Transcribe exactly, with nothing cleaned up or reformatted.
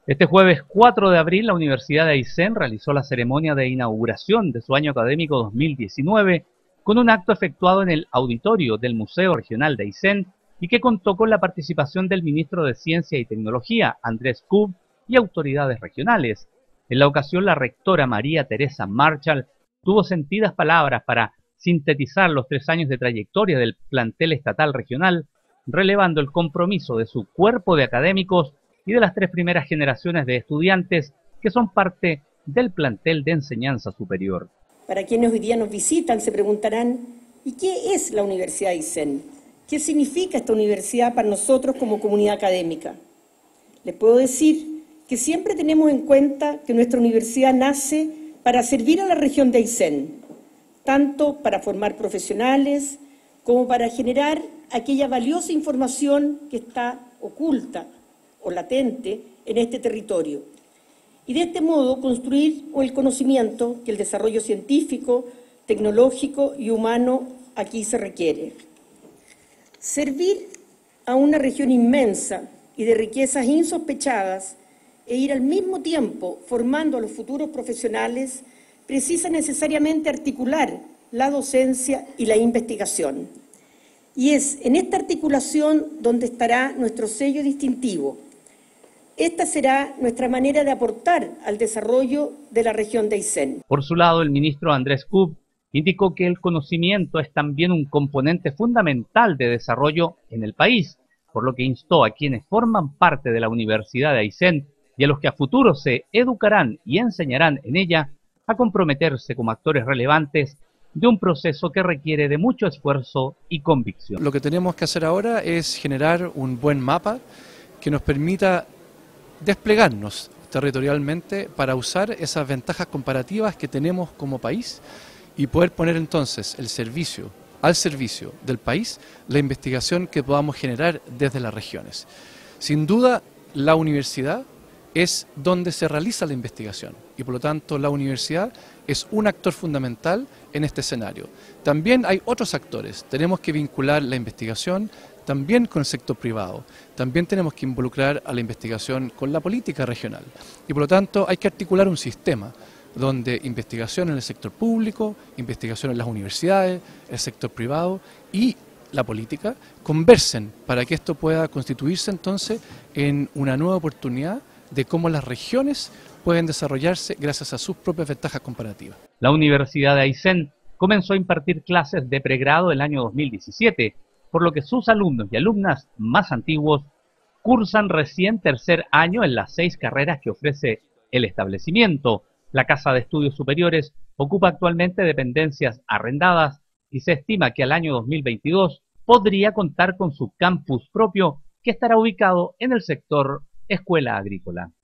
Este jueves cuatro de abril, la Universidad de Aysén realizó la ceremonia de inauguración de su año académico dos mil diecinueve con un acto efectuado en el auditorio del Museo Regional de Aysén y que contó con la participación del ministro de Ciencia y Tecnología, Andrés Kub, y autoridades regionales. En la ocasión, la rectora María Teresa Marshall tuvo sentidas palabras para sintetizar los tres años de trayectoria del plantel estatal regional, relevando el compromiso de su cuerpo de académicos y de las tres primeras generaciones de estudiantes que son parte del plantel de enseñanza superior. Para quienes hoy día nos visitan se preguntarán, ¿y qué es la Universidad de Aysén? ¿Qué significa esta universidad para nosotros como comunidad académica? Les puedo decir que siempre tenemos en cuenta que nuestra universidad nace para servir a la región de Aysén, tanto para formar profesionales como para generar aquella valiosa información que está oculta o latente en este territorio. Y de este modo construir el conocimiento que el desarrollo científico, tecnológico y humano aquí se requiere. Servir a una región inmensa y de riquezas insospechadas e ir al mismo tiempo formando a los futuros profesionales precisa necesariamente articular la docencia y la investigación. Y es en esta articulación donde estará nuestro sello distintivo. Esta será nuestra manera de aportar al desarrollo de la región de Aysén. Por su lado, el ministro Andrés Kub indicó que el conocimiento es también un componente fundamental de desarrollo en el país, por lo que instó a quienes forman parte de la Universidad de Aysén y a los que a futuro se educarán y enseñarán en ella a comprometerse como actores relevantes de un proceso que requiere de mucho esfuerzo y convicción. Lo que tenemos que hacer ahora es generar un buen mapa que nos permita desplegarnos territorialmente para usar esas ventajas comparativas que tenemos como país y poder poner entonces el servicio, al servicio del país, la investigación que podamos generar desde las regiones. Sin duda, la universidad es donde se realiza la investigación y por lo tanto la universidad es un actor fundamental en este escenario. También hay otros actores, tenemos que vincular la investigación también con el sector privado, también tenemos que involucrar a la investigación con la política regional y por lo tanto hay que articular un sistema donde investigación en el sector público, investigación en las universidades, el sector privado y la política conversen para que esto pueda constituirse entonces en una nueva oportunidad de cómo las regiones pueden desarrollarse gracias a sus propias ventajas comparativas. La Universidad de Aysén comenzó a impartir clases de pregrado el año dos mil diecisiete, por lo que sus alumnos y alumnas más antiguos cursan recién tercer año en las seis carreras que ofrece el establecimiento. La Casa de Estudios Superiores ocupa actualmente dependencias arrendadas y se estima que al año dos mil veintidós podría contar con su campus propio que estará ubicado en el sector Escuela Agrícola.